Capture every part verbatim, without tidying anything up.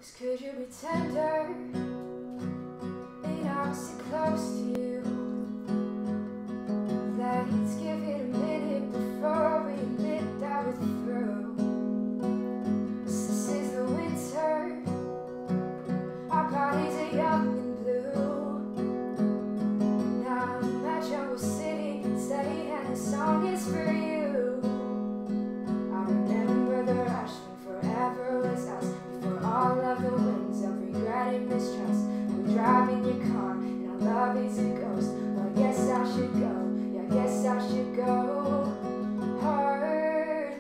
'Cause could you be tender, and I'll sit close to you? Let's give it a minute before we admit that we're through. This is the winter, our bodies are young and blue. Now I'm at Jungle City, staying, and the song is for you. I remember the rush when forever was us, before all of the winds of regret and mistrust. We're driving your car, and our love is a ghost. Well, I guess I should go, yeah, I guess I should go. Hard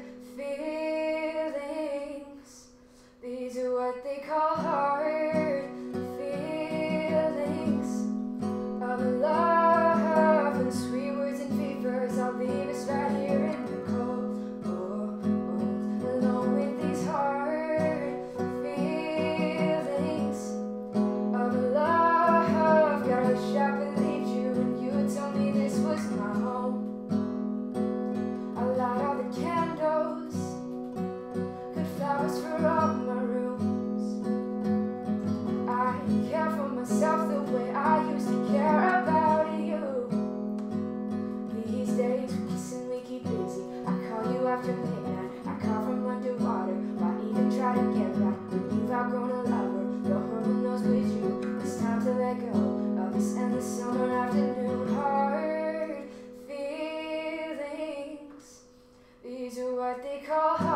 feelings, these are what they call hard feelings of love, and sweet words and fevers. I'll leave us right here in the cold, oh, oh, alone with these hard feelings of love. God, I wish I believed you when you told me this was my home. I light all the candles, good flowers for all my rooms. I care for myself the way I used to care about you. These days we kiss and we keep busy. I call you after midnight, I call from underwater. Why even try to get back when you've outgrown a lover? The whole knows with you, it's time to let go of this endless summer afternoon. Hard feelings, these are what they call hard